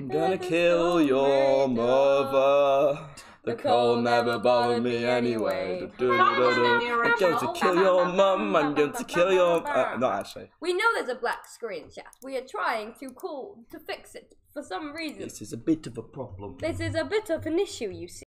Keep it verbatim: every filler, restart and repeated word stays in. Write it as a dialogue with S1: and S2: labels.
S1: I'm gonna kill your mother. The cold never bothered me anyway. I'm going to kill your mum. I'm going to kill your. Uh, not actually.
S2: We know there's a black screen, chat. We are trying to call to fix it for some reason.
S1: This is a bit of a problem.
S2: This is a bit of an issue, you see.